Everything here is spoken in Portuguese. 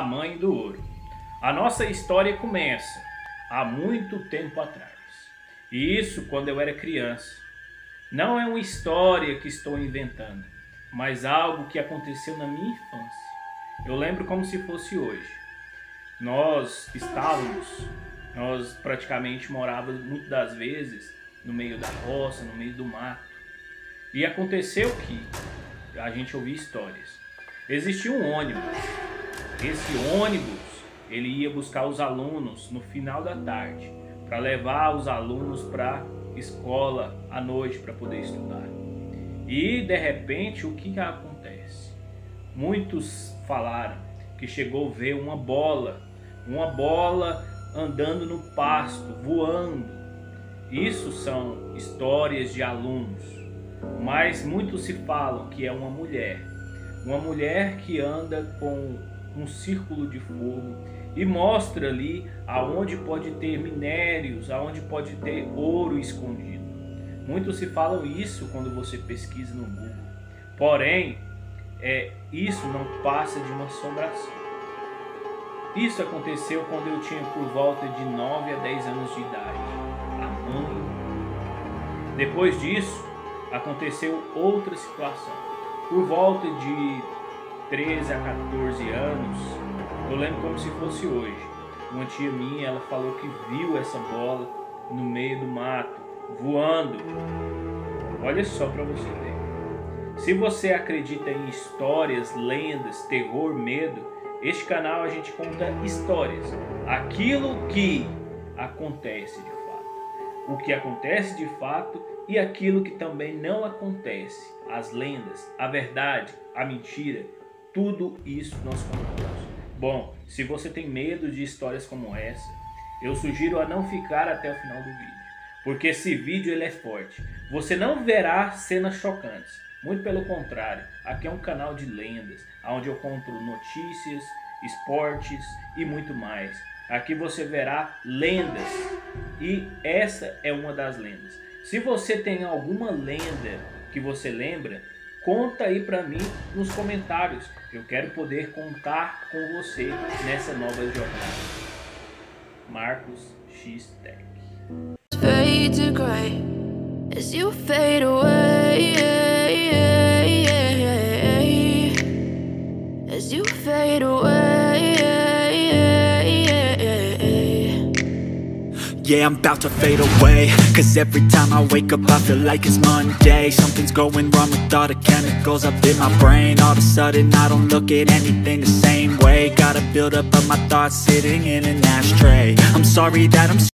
Mãe do Ouro. A nossa história começa há muito tempo atrás. E isso quando eu era criança. Não é uma história que estou inventando, mas algo que aconteceu na minha infância. Eu lembro como se fosse hoje. Nós praticamente morávamos muitas das vezes no meio da roça, no meio do mato. E aconteceu que a gente ouvia histórias. Existia um ônibus. Esse ônibus, ele ia buscar os alunos no final da tarde, para levar os alunos para escola à noite para poder estudar. E de repente o que acontece? Muitos falaram que chegou a ver uma bola andando no pasto, voando. Isso são histórias de alunos, mas muitos se falam que é uma mulher que anda com um círculo de fogo e mostra ali aonde pode ter minérios, aonde pode ter ouro escondido. Muitos se falam isso quando você pesquisa no Google. Porém, isso não passa de uma assombração. Isso aconteceu quando eu tinha por volta de 9 a 10 anos de idade. A mãe. Depois disso, aconteceu outra situação. Por volta de 13 a 14 anos, eu lembro como se fosse hoje. Uma tia minha, ela falou que viu essa bola no meio do mato, voando. Olha só para você ver. Se você acredita em histórias, lendas, terror, medo, este canal a gente conta histórias. Aquilo que acontece de fato. O que acontece de fato e aquilo que também não acontece. As lendas, a verdade, a mentira, tudo isso nós contamos. Bom, se você tem medo de histórias como essa, eu sugiro a não ficar até o final do vídeo, porque esse vídeo ele é forte. Você não verá cenas chocantes, muito pelo contrário. Aqui é um canal de lendas, onde eu conto notícias, esportes e muito mais. Aqui você verá lendas e essa é uma das lendas. Se você tem alguma lenda que você lembra, conta aí pra mim nos comentários. Eu quero poder contar com você nessa nova jornada. Marcos X Tech. Fade to gray as you fade away, as you fade away. Yeah, I'm about to fade away, cause every time I wake up I feel like it's Monday. Something's going wrong with all the chemicals up in my brain. All of a sudden I don't look at anything the same way. Gotta build up of my thoughts sitting in an ashtray. I'm sorry that I'm